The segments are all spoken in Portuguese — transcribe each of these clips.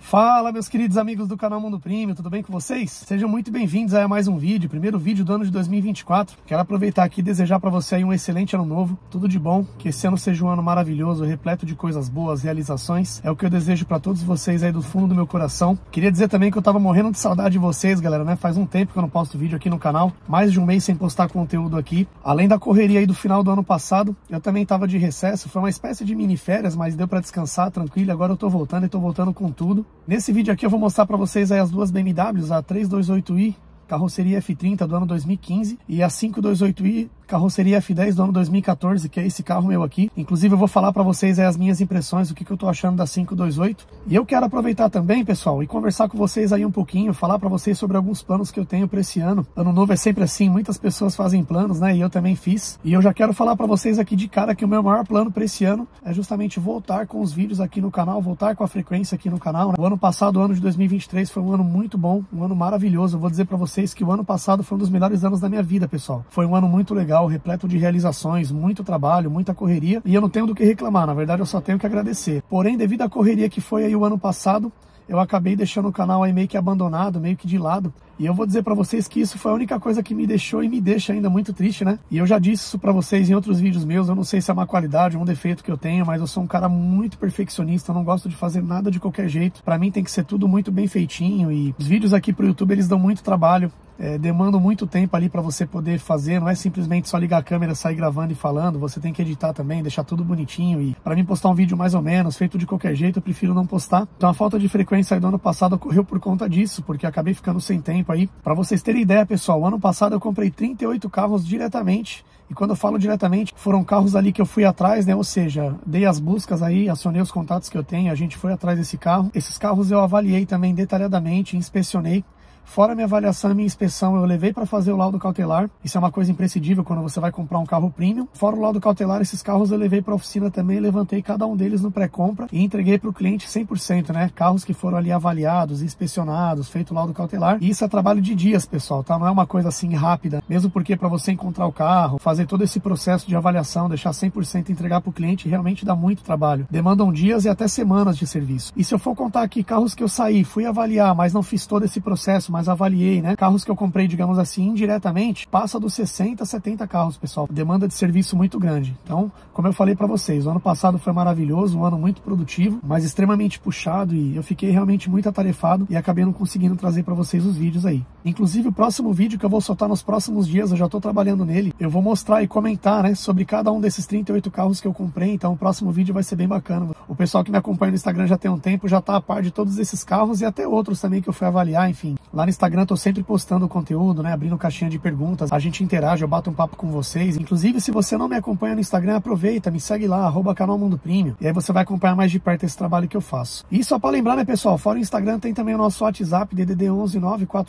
Fala, meus queridos amigos do canal Mundo Premium, tudo bem com vocês? Sejam muito bem-vindos a mais um vídeo, primeiro vídeo do ano de 2024. Quero aproveitar aqui e desejar para você aí um excelente ano novo, tudo de bom, que esse ano seja um ano maravilhoso, repleto de coisas boas, realizações. É o que eu desejo para todos vocês aí do fundo do meu coração. Queria dizer também que eu tava morrendo de saudade de vocês, galera, né? Faz um tempo que eu não posto vídeo aqui no canal, mais de um mês sem postar conteúdo aqui. Além da correria aí do final do ano passado, eu também tava de recesso, foi uma espécie de mini férias, mas deu para descansar tranquilo. Agora eu tô voltando e tô voltando com tudo. Nesse vídeo aqui eu vou mostrar para vocês aí as duas BMWs, a 328i, carroceria F30 do ano 2015 e a 528i, carroceria F10 do ano 2014, que é esse carro meu aqui. Inclusive eu vou falar para vocês aí as minhas impressões, o que eu tô achando da 528. E eu quero aproveitar também, pessoal, e conversar com vocês aí um pouquinho, falar para vocês sobre alguns planos que eu tenho para esse ano. Ano novo é sempre assim, muitas pessoas fazem planos, né? E eu também fiz. E eu já quero falar para vocês aqui de cara que o meu maior plano para esse ano é justamente voltar com os vídeos aqui no canal, voltar com a frequência aqui no canal, né? O ano passado, o ano de 2023, foi um ano muito bom, um ano maravilhoso. Eu vou dizer para vocês que o ano passado foi um dos melhores anos da minha vida, pessoal. Foi um ano muito legal, repleto de realizações, muito trabalho, muita correria, e eu não tenho do que reclamar, na verdade eu só tenho que agradecer. Porém, devido à correria que foi aí o ano passado, eu acabei deixando o canal aí meio que abandonado, meio que de lado. E eu vou dizer pra vocês que isso foi a única coisa que me deixou e me deixa ainda muito triste, né? E eu já disse isso pra vocês em outros vídeos meus, eu não sei se é uma qualidade ou um defeito que eu tenho, mas eu sou um cara muito perfeccionista, eu não gosto de fazer nada de qualquer jeito. Pra mim tem que ser tudo muito bem feitinho, e os vídeos aqui pro YouTube, eles dão muito trabalho. Demandam muito tempo ali para você poder fazer, não é simplesmente só ligar a câmera, sair gravando e falando, você tem que editar também, deixar tudo bonitinho. E para mim postar um vídeo mais ou menos, feito de qualquer jeito, eu prefiro não postar. Então a falta de frequência aí do ano passado ocorreu por conta disso, porque acabei ficando sem tempo aí. Para vocês terem ideia, pessoal, o ano passado eu comprei 38 carros diretamente. E quando eu falo diretamente, foram carros ali que eu fui atrás, né? Ou seja, dei as buscas aí, acionei os contatos que eu tenho, a gente foi atrás desse carro. Esses carros eu avaliei também detalhadamente, inspecionei. Fora minha avaliação e minha inspeção, eu levei para fazer o laudo cautelar. Isso é uma coisa imprescindível quando você vai comprar um carro premium. Fora o laudo cautelar, esses carros eu levei para a oficina também, levantei cada um deles no pré-compra e entreguei para o cliente 100%, né? Carros que foram ali avaliados, inspecionados, feito o laudo cautelar. E isso é trabalho de dias, pessoal, tá? Não é uma coisa assim rápida. Mesmo porque para você encontrar o carro, fazer todo esse processo de avaliação, deixar 100% e entregar para o cliente, realmente dá muito trabalho. Demandam dias e até semanas de serviço. E se eu for contar aqui carros que eu saí, fui avaliar, mas não fiz todo esse processo, mas avaliei, né? Carros que eu comprei, digamos assim, indiretamente, passa dos 60 a 70 carros, pessoal. Demanda de serviço muito grande. Então, como eu falei para vocês, o ano passado foi maravilhoso, um ano muito produtivo, mas extremamente puxado, e eu fiquei realmente muito atarefado e acabei não conseguindo trazer para vocês os vídeos aí. Inclusive, o próximo vídeo que eu vou soltar nos próximos dias, eu já tô trabalhando nele, eu vou mostrar e comentar, né, sobre cada um desses 38 carros que eu comprei, então o próximo vídeo vai ser bem bacana. O pessoal que me acompanha no Instagram já tem um tempo, já tá a par de todos esses carros e até outros também que eu fui avaliar, enfim. Lá no Instagram tô sempre postando conteúdo, né, abrindo caixinha de perguntas, a gente interage, eu bato um papo com vocês. Inclusive, se você não me acompanha no Instagram, aproveita, me segue lá, @canal Mundo Premium, e aí você vai acompanhar mais de perto esse trabalho que eu faço. E só para lembrar, né, pessoal, fora o Instagram tem também o nosso WhatsApp, DDD 11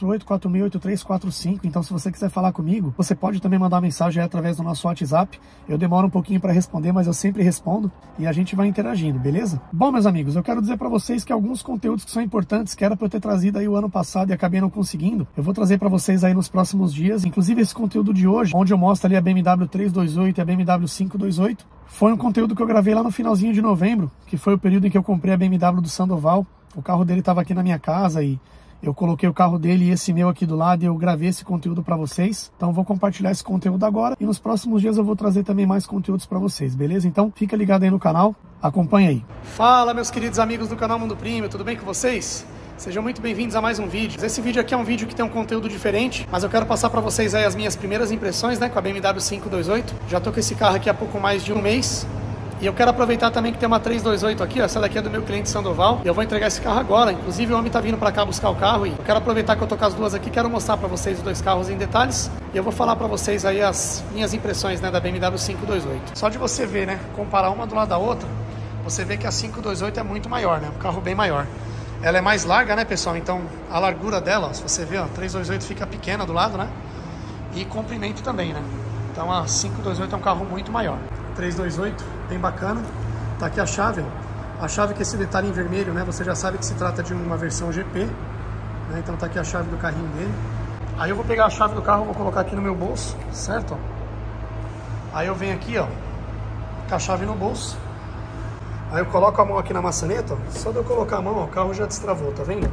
948468345, então se você quiser falar comigo, você pode também mandar mensagem aí através do nosso WhatsApp. Eu demoro um pouquinho para responder, mas eu sempre respondo e a gente vai interagindo, beleza? Bom, meus amigos, eu quero dizer para vocês que alguns conteúdos que são importantes, que era para eu ter trazido aí o ano passado e acabei não conseguindo, eu vou trazer para vocês aí nos próximos dias. Inclusive esse conteúdo de hoje, onde eu mostro ali a BMW 328 e a BMW 528, foi um conteúdo que eu gravei lá no finalzinho de novembro, que foi o período em que eu comprei a BMW do Sandoval. O carro dele estava aqui na minha casa e eu coloquei o carro dele e esse meu aqui do lado e eu gravei esse conteúdo para vocês. Então eu vou compartilhar esse conteúdo agora e nos próximos dias eu vou trazer também mais conteúdos para vocês, beleza? Então fica ligado aí no canal, acompanha aí. Fala, meus queridos amigos do canal Mundo Premium, tudo bem com vocês? Sejam muito bem-vindos a mais um vídeo. Esse vídeo aqui é um vídeo que tem um conteúdo diferente, mas eu quero passar para vocês aí as minhas primeiras impressões, né, com a BMW 528. Já tô com esse carro aqui há pouco mais de um mês. E eu quero aproveitar também que tem uma 328 aqui, ó, essa daqui é do meu cliente Sandoval, e eu vou entregar esse carro agora. Inclusive o homem tá vindo para cá buscar o carro e eu quero aproveitar que eu tô com as duas aqui, quero mostrar para vocês os dois carros em detalhes. E eu vou falar para vocês aí as minhas impressões, né, da BMW 528. Só de você ver, né, comparar uma do lado da outra, você vê que a 528 é muito maior, né, um carro bem maior. Ela é mais larga, né, pessoal? Então a largura dela, ó, se você ver, ó, a 328 fica pequena do lado, né? E comprimento também, né? Então a 528 é um carro muito maior. 328, bem bacana. Tá aqui a chave, ó. A chave com esse detalhe em vermelho, né? Você já sabe que se trata de uma versão GP, né? Então tá aqui a chave do carrinho dele. Aí eu vou pegar a chave do carro, vou colocar aqui no meu bolso, certo? Aí eu venho aqui, ó, com a chave no bolso. Aí eu coloco a mão aqui na maçaneta, ó. Só de eu colocar a mão, ó, o carro já destravou, tá vendo?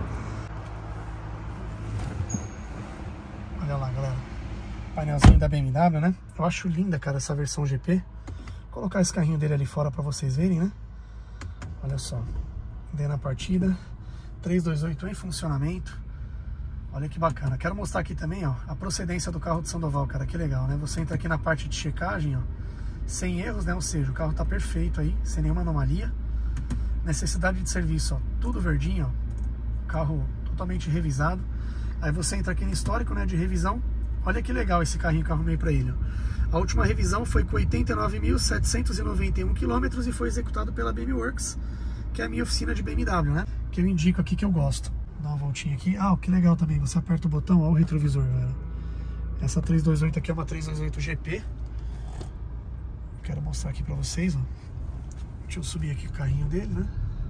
Olha lá, galera. Painelzinho da BMW, né? Eu acho linda, cara, essa versão GP. Vou colocar esse carrinho dele ali fora pra vocês verem, né? Olha só. Dei na partida. 328 em funcionamento. Olha que bacana. Quero mostrar aqui também, ó, a procedência do carro de Sandoval, cara. Que legal, né? Você entra aqui na parte de checagem, ó, sem erros, né? Ou seja, o carro tá perfeito aí, sem nenhuma anomalia. Necessidade de serviço, ó, tudo verdinho, ó. Carro totalmente revisado. Aí você entra aqui no histórico, né, de revisão. Olha que legal esse carrinho que eu arrumei pra ele, ó. A última revisão foi com 89.791 km e foi executado pela BMW Works, que é a minha oficina de BMW, né? Que eu indico aqui que eu gosto. Dá uma voltinha aqui. Ah, que legal também, você aperta o botão, ó, o retrovisor, galera. Essa 328 aqui é uma 328 GP. Quero mostrar aqui pra vocês, ó. Deixa eu subir aqui o carrinho dele, né?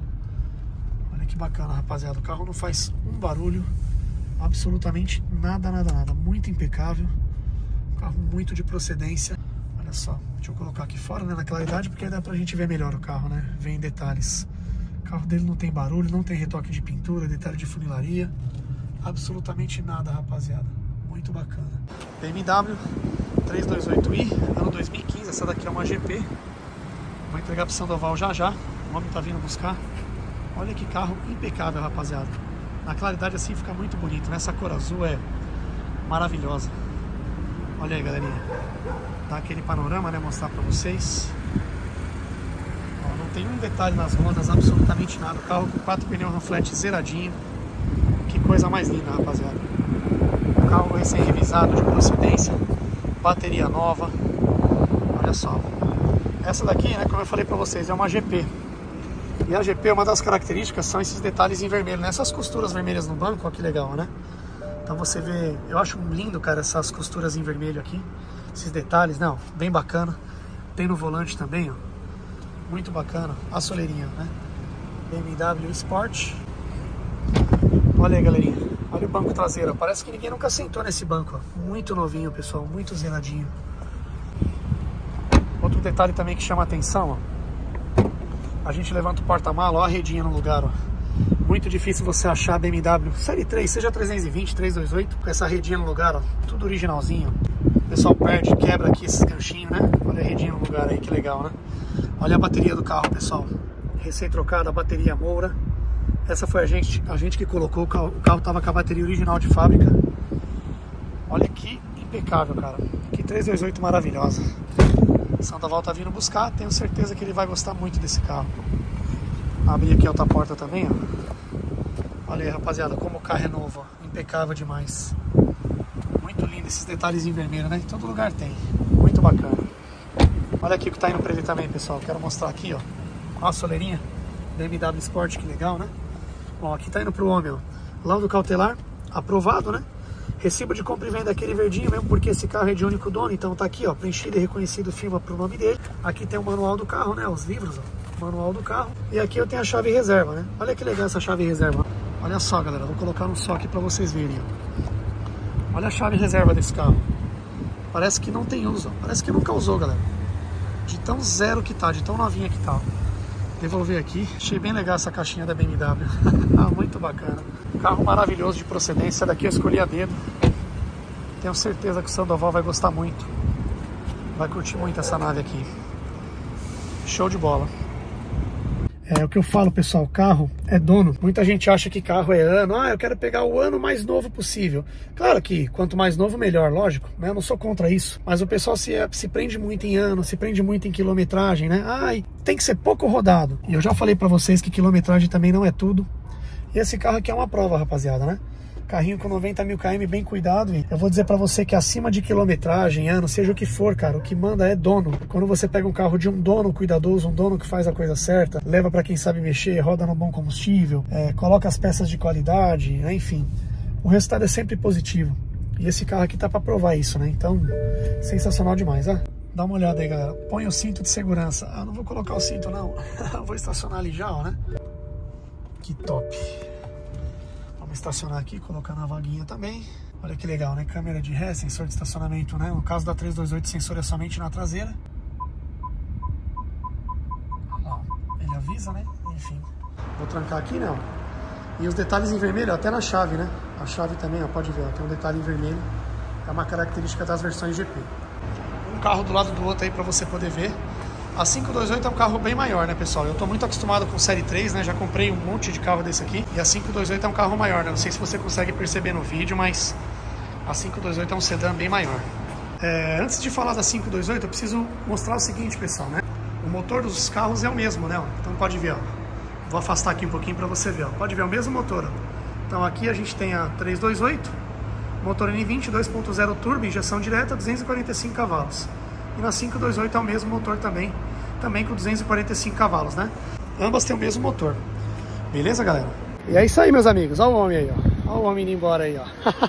Olha que bacana, rapaziada. O carro não faz um barulho, absolutamente nada, nada, nada. Muito impecável. Um carro muito de procedência. Olha só, deixa eu colocar aqui fora, né, na claridade, porque aí dá pra gente ver melhor o carro, né? Vem em detalhes. O carro dele não tem barulho, não tem retoque de pintura, detalhe de funilaria. Absolutamente nada, rapaziada. Muito bacana. BMW 328i, ano 2015. Essa daqui é uma GP. Vou entregar pro Sandoval já já. O homem tá vindo buscar. Olha que carro impecável, rapaziada. Na claridade assim fica muito bonito, né? Essa cor azul é maravilhosa. Olha aí, galerinha. Dá aquele panorama, né? Mostrar pra vocês. Ó, não tem um detalhe nas rodas, absolutamente nada. O carro com 4 pneus no flat zeradinho. Que coisa mais linda, rapaziada. O carro recém-revisado, de procedência. Bateria nova. Olha só. Essa daqui, né, como eu falei pra vocês, é uma GP. E a GP, uma das características são esses detalhes em vermelho, né? Essas costuras vermelhas no banco, ó, que legal, né? Então você vê, eu acho lindo, cara, essas costuras em vermelho aqui. Esses detalhes, não, bem bacana. Tem no volante também, ó. Muito bacana. A soleirinha, né? BMW Sport. Olha aí, galerinha. Olha o banco traseiro. Parece que ninguém nunca sentou nesse banco, ó. Muito novinho, pessoal. Muito zeladinho. Outro detalhe também que chama a atenção, ó. A gente levanta o porta-mala, ó, a redinha no lugar, ó. Muito difícil você achar a BMW Série 3, seja 320, 328, com essa redinha no lugar, ó. Tudo originalzinho. O pessoal perde, quebra aqui esses ganchinhos, né? Olha a redinha no lugar aí, que legal, né? Olha a bateria do carro, pessoal. Recém-trocada, a bateria Moura. Essa foi a gente que colocou, o carro tava com a bateria original de fábrica. Olha que impecável, cara. Que 328 maravilhosa. Sandoval tá vindo buscar, tenho certeza que ele vai gostar muito desse carro. Abrir aqui a outra porta também, ó. Olha aí, rapaziada, como o carro é novo, ó. Impecável demais. Muito lindo esses detalhes em vermelho, né? Em todo lugar tem. Muito bacana. Olha aqui o que tá indo pra ele também, pessoal. Quero mostrar aqui, ó. Ó a soleirinha. BMW Sport, que legal, né? Ó, aqui tá indo pro homem, ó. Laudo cautelar, aprovado, né? Recibo de compra e venda aquele verdinho mesmo, porque esse carro é de único dono, então tá aqui, ó, preenchido e reconhecido, firma pro nome dele. Aqui tem o manual do carro, né, os livros, ó, manual do carro. E aqui eu tenho a chave reserva, né? Olha que legal essa chave reserva. Olha só, galera, vou colocar um só aqui pra vocês verem, ó. Olha a chave reserva desse carro. Parece que não tem uso, ó. Parece que nunca usou, galera. De tão zero que tá, de tão novinha que tá, ó. Devolver aqui. Achei bem legal essa caixinha da BMW. Ah, muito bacana. Carro maravilhoso de procedência. Daqui eu escolhi a dedo. Tenho certeza que o Sandoval vai gostar muito. Vai curtir muito essa nave aqui. Show de bola. É o que eu falo, pessoal, carro é dono. Muita gente acha que carro é ano. Ah, eu quero pegar o ano mais novo possível. Claro que quanto mais novo, melhor, lógico, né? Eu não sou contra isso. Mas o pessoal se prende muito em ano, se prende muito em quilometragem, né? Ai, tem que ser pouco rodado. E eu já falei pra vocês que quilometragem também não é tudo. E esse carro aqui é uma prova, rapaziada, né? Carrinho com 90 mil km, bem cuidado. E eu vou dizer pra você que acima de quilometragem, ano, seja o que for, cara, o que manda é dono. Quando você pega um carro de um dono cuidadoso, um dono que faz a coisa certa, leva pra quem sabe mexer, roda no bom combustível, coloca as peças de qualidade, né? Enfim, o resultado é sempre positivo. E esse carro aqui tá pra provar isso, né? Então, sensacional demais, ó. Dá uma olhada aí, galera. Põe o cinto de segurança. Ah, não vou colocar o cinto, não. Vou estacionar ali já, ó, né? Que top. Vamos estacionar aqui, colocar na vaguinha também. Olha que legal, né? Câmera de ré, sensor de estacionamento, né? No caso da 328, sensor é somente na traseira. Ó, ele avisa. Vou trancar aqui, né? Ó. E os detalhes em vermelho, até na chave, né? A chave também, ó, pode ver, ó, tem um detalhe em vermelho. É uma característica das versões GP. Um carro do lado do outro aí pra você poder ver. A 528 é um carro bem maior, né, pessoal? Eu tô muito acostumado com Série 3, né? Já comprei um monte de carro desse aqui. E a 528 é um carro maior, né? Não sei se você consegue perceber no vídeo, mas a 528 é um sedã bem maior. Antes de falar da 528, eu preciso mostrar o seguinte, pessoal, né? O motor dos carros é o mesmo, né? Então pode ver, ó. Vou afastar aqui um pouquinho para você ver, ó. Pode ver, é o mesmo motor, ó. Então aqui a gente tem a 328, motor N20 2.0 turbo, injeção direta, 245 cavalos. E na 528 é o mesmo motor também com 245 cavalos, né? Ambas têm o mesmo motor. Beleza, galera? E é isso aí, meus amigos. Olha o homem aí, ó. Olha o homem indo embora aí, ó.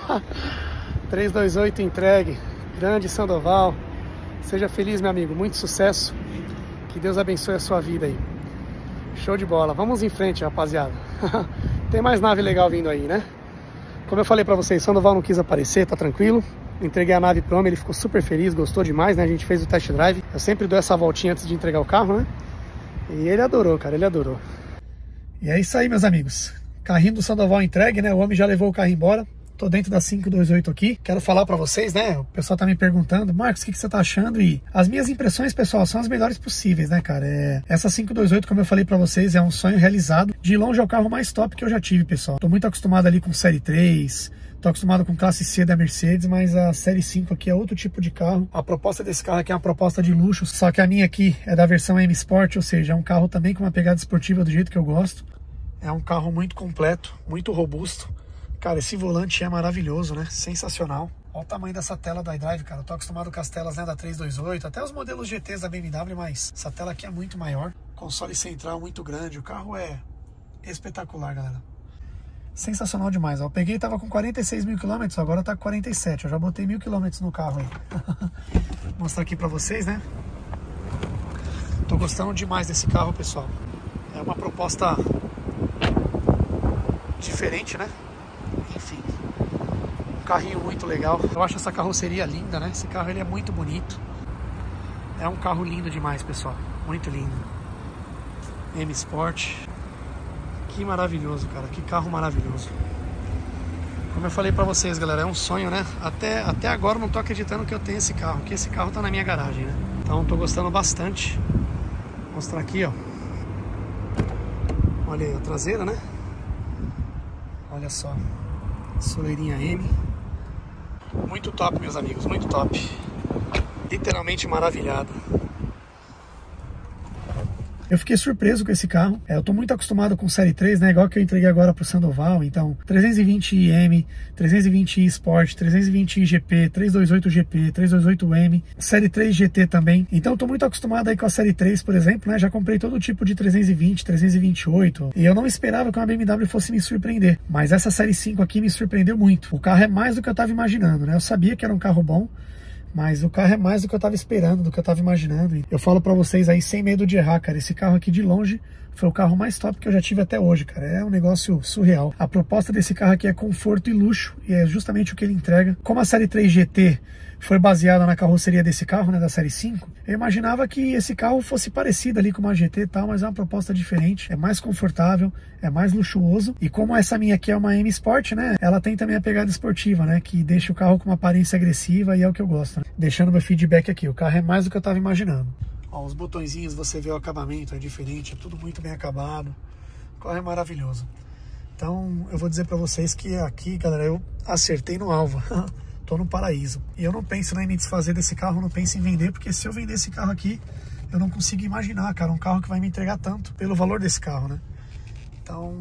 328 entregue. Grande Sandoval. Seja feliz, meu amigo. Muito sucesso. Que Deus abençoe a sua vida aí. Show de bola. Vamos em frente, rapaziada. Tem mais nave legal vindo aí, né? Como eu falei pra vocês, Sandoval não quis aparecer, tá tranquilo. Entreguei a nave pro homem, ele ficou super feliz, gostou demais, né? A gente fez o test drive. Eu sempre dou essa voltinha antes de entregar o carro, né? E ele adorou, cara, ele adorou. E é isso aí, meus amigos. Carrinho do Sandoval entregue, né? O homem já levou o carro embora. Tô dentro da 528 aqui. Quero falar pra vocês, né? O pessoal tá me perguntando, Marcos, o que você tá achando? E as minhas impressões, pessoal, são as melhores possíveis, né, cara? Essa 528, como eu falei pra vocês, é um sonho realizado. De longe é o carro mais top que eu já tive, pessoal. Tô muito acostumado ali com Série 3, tô acostumado com classe C da Mercedes, mas a Série 5 aqui é outro tipo de carro. A proposta desse carro aqui é uma proposta de luxo, só que a minha aqui é da versão M Sport, ou seja, é um carro também com uma pegada esportiva do jeito que eu gosto. É um carro muito completo, muito robusto. Cara, esse volante é maravilhoso, né? Sensacional. Olha o tamanho dessa tela da iDrive, cara. Eu tô acostumado com as telas, né, da 328, até os modelos GTs da BMW, mas essa tela aqui é muito maior. Console central muito grande. O carro é espetacular, galera. Sensacional demais. Ó, eu peguei e tava com 46 mil quilômetros, agora tá com 47. Eu já botei 1000 quilômetros no carro aí. Vou mostrar aqui pra vocês, né? Tô gostando demais desse carro, pessoal. É uma proposta diferente, né? Enfim, um carrinho muito legal. Eu acho essa carroceria linda, né? Esse carro ele é muito bonito. É um carro lindo demais, pessoal. Muito lindo. M Sport. Que maravilhoso, cara. Que carro maravilhoso. Como eu falei pra vocês, galera, é um sonho, né? Até agora eu não tô acreditando que eu tenho esse carro. Que esse carro tá na minha garagem, né? Então tô gostando bastante. Vou mostrar aqui, ó. Olha aí a traseira, né? Olha só. Soleirinha M. Muito top, meus amigos, muito top. Literalmente maravilhado. Eu fiquei surpreso com esse carro. Eu tô muito acostumado com Série 3, né? Igual que eu entreguei agora pro Sandoval. Então, 320i, 320i Sport, 320i GP, 328 GP, 328M, Série 3 GT também. Então, eu tô muito acostumado aí com a Série 3, por exemplo, né? Já comprei todo tipo de 320, 328. E eu não esperava que uma BMW fosse me surpreender. Mas essa Série 5 aqui me surpreendeu muito. O carro é mais do que eu tava imaginando, né? Eu sabia que era um carro bom, mas o carro é mais do que eu tava esperando, do que eu tava imaginando. Eu falo pra vocês aí sem medo de errar, cara. Esse carro aqui de longe foi o carro mais top que eu já tive até hoje, cara. É um negócio surreal. A proposta desse carro aqui é conforto e luxo, e é justamente o que ele entrega. Como a Série 3 GT foi baseada na carroceria desse carro, né, da Série 5, eu imaginava que esse carro fosse parecido ali com uma GT e tal, mas é uma proposta diferente, é mais confortável, é mais luxuoso, e como essa minha aqui é uma M Sport, né, ela tem também a pegada esportiva, né, que deixa o carro com uma aparência agressiva, e é o que eu gosto, né? Deixando meu feedback aqui, o carro é mais do que eu estava imaginando. Ó, os botõezinhos, você vê o acabamento, é diferente, é tudo muito bem acabado, o carro é maravilhoso. Então, eu vou dizer pra vocês que aqui, galera, eu acertei no alvo. Tô no paraíso. E eu não penso em me desfazer desse carro, não penso em vender, porque se eu vender esse carro aqui, eu não consigo imaginar, cara, um carro que vai me entregar tanto pelo valor desse carro, né? Então,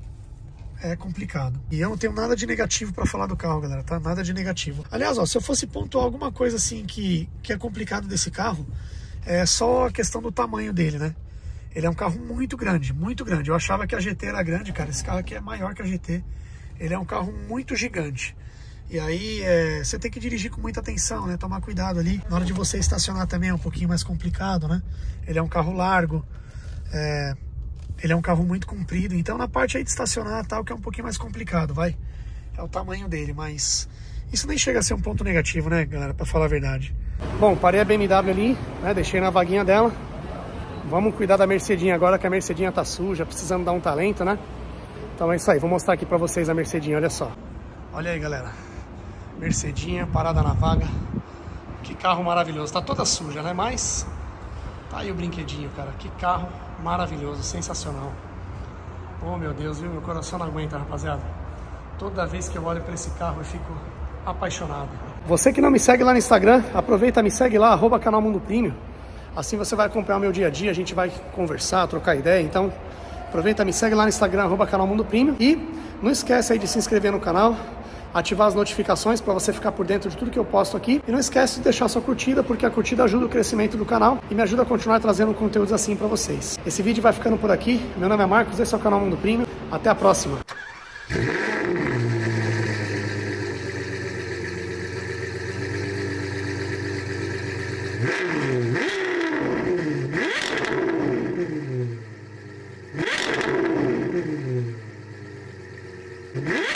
é complicado. E eu não tenho nada de negativo pra falar do carro, galera, tá? Nada de negativo. Aliás, ó, se eu fosse pontuar alguma coisa assim que é complicado desse carro, é só a questão do tamanho dele, né? Ele é um carro muito grande, muito grande. Eu achava que a GT era grande, cara. Esse carro aqui é maior que a GT. Ele é um carro muito gigante. E aí você tem que dirigir com muita atenção, né? Tomar cuidado ali. Na hora de você estacionar também é um pouquinho mais complicado, né? Ele é um carro largo. Ele é um carro muito comprido. Então na parte aí de estacionar tal, que é um pouquinho mais complicado, vai. É o tamanho dele, mas isso nem chega a ser um ponto negativo, né, galera? Pra falar a verdade. Bom, parei a BMW ali, né? Deixei na vaguinha dela. Vamos cuidar da Mercedinha agora, que a Mercedinha tá suja, precisando dar um talento, né? Então é isso aí, vou mostrar aqui pra vocês a Mercedinha, olha só. Olha aí, galera. Mercedinha, parada na vaga. Que carro maravilhoso. Tá toda suja, né? Mas tá aí o brinquedinho, cara. Que carro maravilhoso, sensacional. Oh, meu Deus, viu? Meu coração não aguenta, rapaziada. Toda vez que eu olho pra esse carro, eu fico apaixonado. Você que não me segue lá no Instagram, aproveita, me segue lá, @canal Mundo Premium. Assim você vai acompanhar o meu dia a dia, a gente vai conversar, trocar ideia. Então, aproveita, me segue lá no Instagram, @canal Mundo Premium. E não esquece aí de se inscrever no canal, ativar as notificações para você ficar por dentro de tudo que eu posto aqui. E não esquece de deixar sua curtida, porque a curtida ajuda o crescimento do canal e me ajuda a continuar trazendo conteúdos assim para vocês. Esse vídeo vai ficando por aqui. Meu nome é Marcos, esse é o canal Mundo Premium. Até a próxima. Mm-hmm.